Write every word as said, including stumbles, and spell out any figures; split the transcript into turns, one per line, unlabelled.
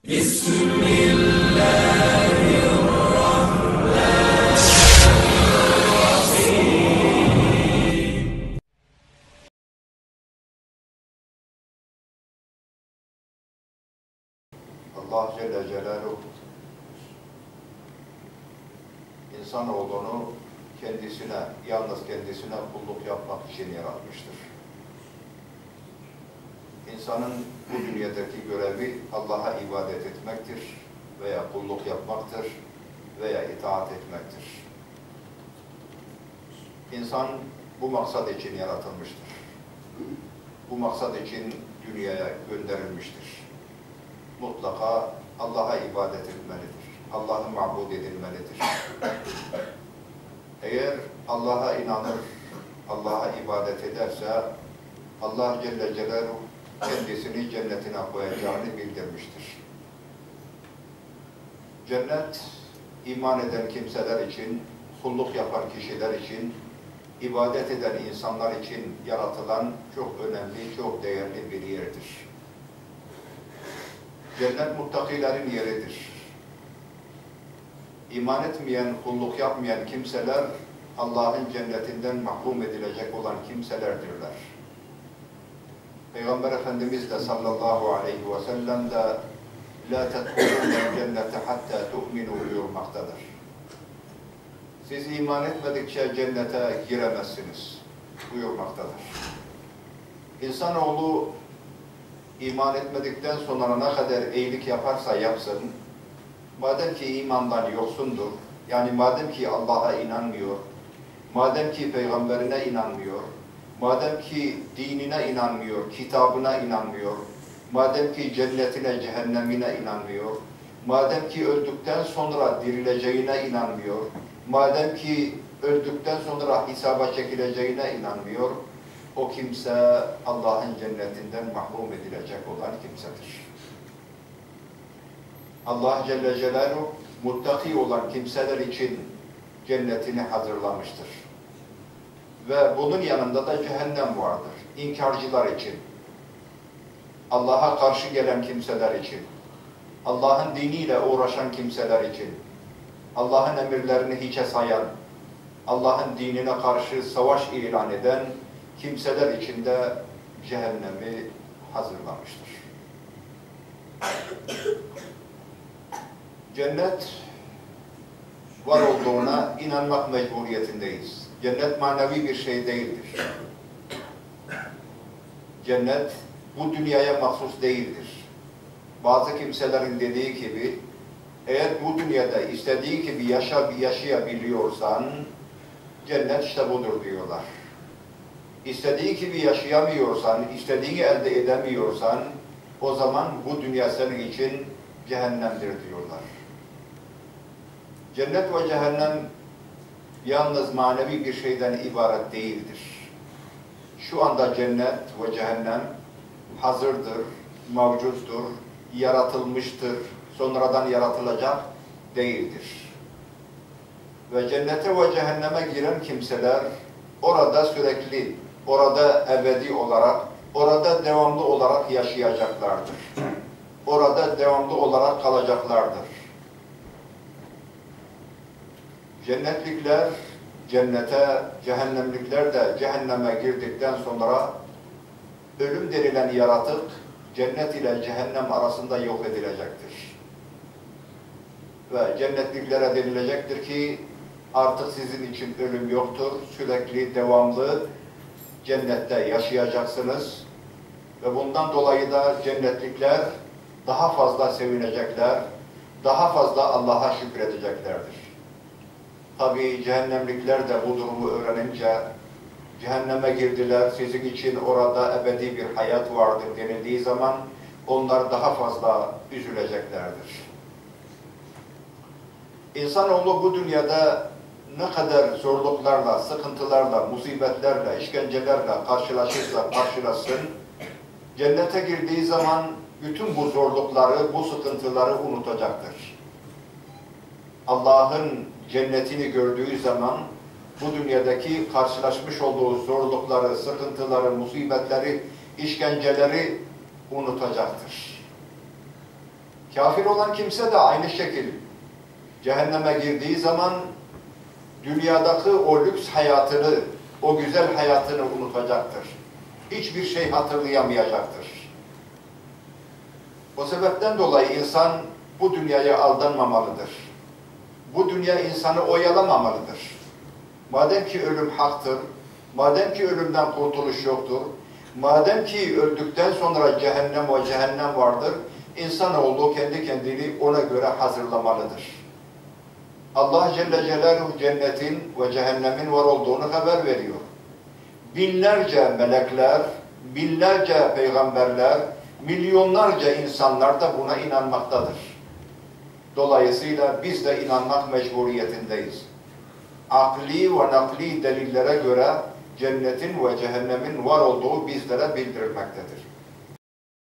Bismillahirrahmanirrahim. Allah Celle Celaluhu insanoğlunu kendisine, yalnız kendisine kulluk yapmak için yaratmıştır. İnsanın bu dünyadaki görevi Allah'a ibadet etmektir veya kulluk yapmaktır veya itaat etmektir. İnsan bu maksat için yaratılmıştır. Bu maksat için dünyaya gönderilmiştir. Mutlaka Allah'a ibadet etmelidir. Allah'a mabud edilmelidir. Eğer Allah'a inanır, Allah'a ibadet ederse Allah Celle Celaluhu kendisini cennetine koyacağını bildirmiştir. Cennet, iman eden kimseler için, kulluk yapan kişiler için, ibadet eden insanlar için yaratılan çok önemli, çok değerli bir yerdir. Cennet muttakilerin yeridir. İman etmeyen, kulluk yapmayan kimseler Allah'ın cennetinden mahrum edilecek olan kimselerdirler. Peygamber Efendimiz de sallallahu aleyhi ve sellem de لَا تَدْخُلُونَ الْجَنَّةَ حَتَّى تُؤْمِنُوا buyurmaktadır. Siz iman etmedikçe cennete giremezsiniz buyurmaktadır. İnsanoğlu iman etmedikten sonra ne kadar iyilik yaparsa yapsın, madem ki imandan yoksundur, yani madem ki Allah'a inanmıyor, madem ki peygamberine inanmıyor, madem ki dinine inanmıyor, kitabına inanmıyor, madem ki cennetine, cehennemine inanmıyor, madem ki öldükten sonra dirileceğine inanmıyor, madem ki öldükten sonra hesaba çekileceğine inanmıyor, o kimse Allah'ın cennetinden mahrum edilecek olan kimsedir. Allah Celle Celaluhu muttaki olan kimseler için cennetini hazırlamıştır. Ve bunun yanında da cehennem vardır. İnkarcılar için, Allah'a karşı gelen kimseler için, Allah'ın diniyle uğraşan kimseler için, Allah'ın emirlerini hiçe sayan, Allah'ın dinine karşı savaş ilan eden kimseler için de cehennemi hazırlamıştır. Cennet var olduğuna inanmak mecburiyetindeyiz. Cennet manevi bir şey değildir. Cennet bu dünyaya mahsus değildir. Bazı kimselerin dediği gibi, eğer bu dünyada istediği gibi yaşa, yaşayabiliyorsan, cennet işte budur diyorlar. İstediği gibi yaşayamıyorsan, istediğini elde edemiyorsan, o zaman bu dünya senin için cehennemdir diyorlar. Cennet ve cehennem yalnız manevi bir şeyden ibaret değildir. Şu anda cennet ve cehennem hazırdır, mevcuttur, yaratılmıştır, sonradan yaratılacak değildir. Ve cennete ve cehenneme giren kimseler orada sürekli, orada ebedi olarak, orada devamlı olarak yaşayacaklardır. Orada devamlı olarak kalacaklardır. Cennetlikler cennete, cehennemlikler de cehenneme girdikten sonra ölüm denilen yaratık cennet ile cehennem arasında yok edilecektir. Ve cennetliklere denilecektir ki artık sizin için ölüm yoktur, sürekli devamlı cennette yaşayacaksınız ve bundan dolayı da cennetlikler daha fazla sevinecekler, daha fazla Allah'a şükredeceklerdir. Tabii cehennemlikler de bu durumu öğrenince cehenneme girdiler, sizin için orada ebedi bir hayat vardır denildiği zaman onlar daha fazla üzüleceklerdir. İnsanoğlu bu dünyada ne kadar zorluklarla, sıkıntılarla, musibetlerle, işkencelerle karşılaşırsa karşılaşsın, cennete girdiği zaman bütün bu zorlukları, bu sıkıntıları unutacaktır. Allah'ın cennetini gördüğü zaman bu dünyadaki karşılaşmış olduğu zorlukları, sıkıntıları, musibetleri, işkenceleri unutacaktır. Kafir olan kimse de aynı şekil cehenneme girdiği zaman dünyadaki o lüks hayatını, o güzel hayatını unutacaktır. Hiçbir şey hatırlayamayacaktır. O sebepten dolayı insan bu dünyaya aldanmamalıdır. Bu dünya insanı oyalamamalıdır. Madem ki ölüm haktır, madem ki ölümden kurtuluş yoktur, madem ki öldükten sonra cehennem ve cehennem vardır, insanoğlu kendi kendini ona göre hazırlamalıdır. Allah Celle Celaluhu cennetin ve cehennemin var olduğunu haber veriyor. Binlerce melekler, binlerce peygamberler, milyonlarca insanlar da buna inanmaktadır. Dolayısıyla biz de inanmak mecburiyetindeyiz. Akli ve nakli delillere göre cennetin ve cehennemin var olduğu bizlere bildirilmektedir.